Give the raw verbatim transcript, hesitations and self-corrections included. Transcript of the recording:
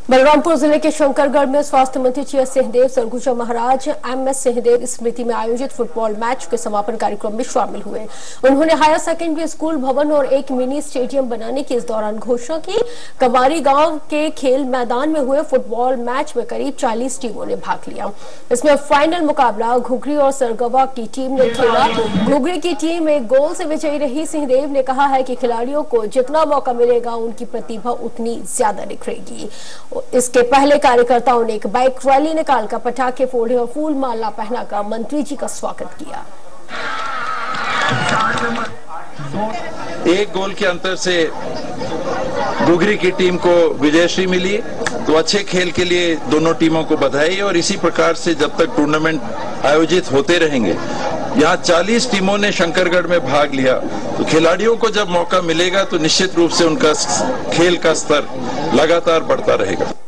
बलरामपुर जिले के शंकरगढ़ में स्वास्थ्य मंत्री T S. Singhdeo Surguja Maharaj M S Singhdeo स्मृति में आयोजित फुटबॉल मैच के समापन कार्यक्रम में शामिल हुए। उन्होंने हायर सेकेंडरी स्कूल भवन और एक मिनी स्टेडियम बनाने की इस दौरान घोषणा की। कमारी गांव के खेल मैदान में हुए फुटबॉल मैच में करीब चालीस टीमों ने भाग लिया। इसमें फाइनल मुकाबला घुघरी और सरगवा की टीम ने खेला। घुघरी की टीम एक गोल से विजयी रही। सिंहदेव ने कहा है कि खिलाड़ियों को जितना मौका मिलेगा उनकी प्रतिभा उतनी ज्यादा निखरेगी। इसके पहले कार्यकर्ताओं ने एक बाइक रैली निकालकर पटाखे फोड़े और फूल माला पहनाकर मंत्री जी का स्वागत किया। एक गोल के अंतर से घुघरी की टीम को विजयश्री मिली, तो अच्छे खेल के लिए दोनों टीमों को बधाई। और इसी प्रकार से जब तक टूर्नामेंट आयोजित होते रहेंगे, यहाँ चालीस टीमों ने शंकरगढ़ में भाग लिया, तो खिलाड़ियों को जब मौका मिलेगा तो निश्चित रूप से उनका खेल का स्तर लगातार बढ़ता रहेगा।